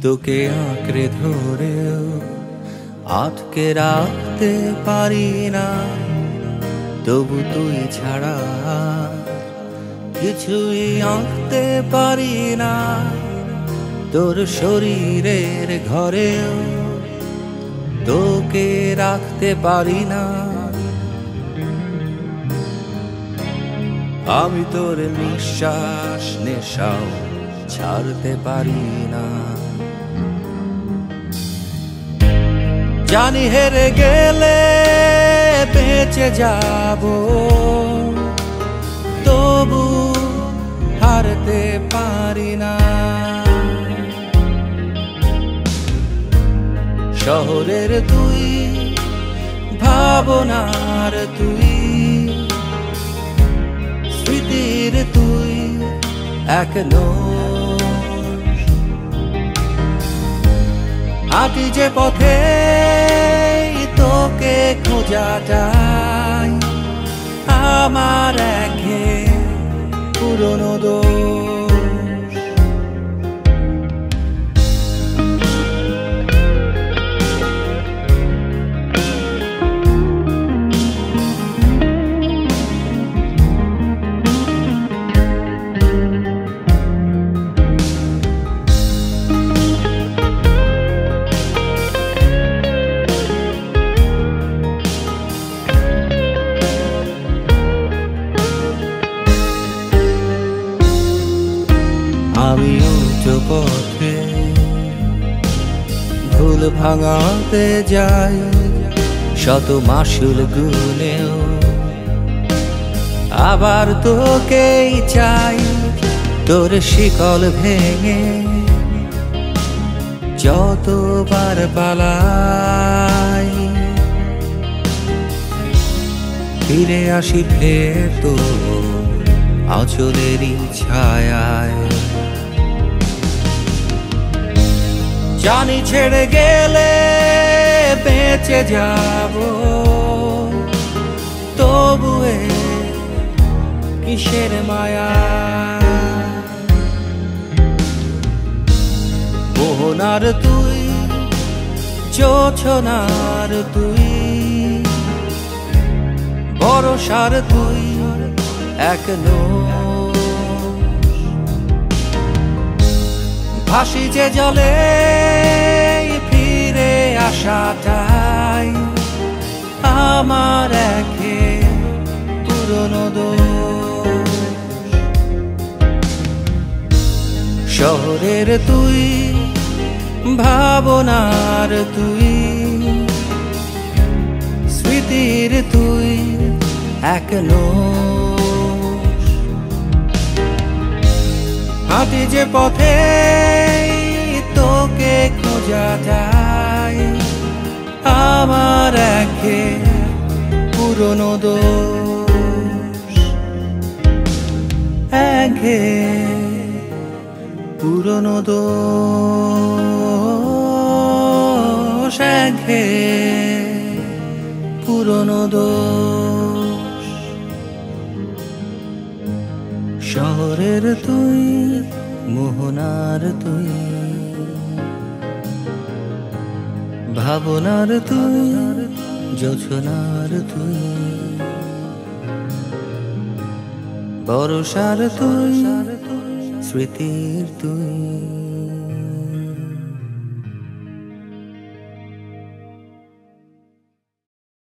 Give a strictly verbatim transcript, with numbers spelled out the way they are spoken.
তোকে আঁকড়ে ধরেও আটকে রাখতে পারি না, তবু তুই ছাড়া কিছুই আঁকতে পারি না। তোর শরীরের ঘরেও তোকে রাখতে পারি না। আমি তোর নিঃশ্বাস নেশাও ছাড়তে পারি না। জানি হেরে গেলে বেঁচে যাব, তবু হারতে পারি না। শহরের তুই, ভাবনার তুই, স্মৃতির তুই এক নোস। হাঁটি যে পথে তোকে খোঁজাটাই আমার একে পুরনো দোষ। আমি উল্টো পথে ভুল ভাঙাতে যাই, শত মাসুল গুনেও আবার তোকেই চাই। তোর শিকল ভেঙে যতবার পালাই, ফিরে আসি ফের তোর আঁচলেরই ছায়ায়। জানি ছেড়ে গেলে বেঁচে যাব, তবু কিসের মায়া। মোহনার তুই, জোছনার তুই, ভরসার তুই এক নোস। ভাসি যে জলে ফিরে আসাটাই আমার একে পুরনো দোষ। শহরের তুই, ভাবনার তুই, স্মৃতির তুই এক নোস। হাঁটি যে পথে তোকে খোঁজাটাই আমার একে পুরনো দোষ। একে পুরনো দোষ, একে পুরনো দোষ। শহরের তুই, মোহনার তুই, ভাবনার তুই, জোছনার তুই, ভরসার তুই, স্মৃতির তুই।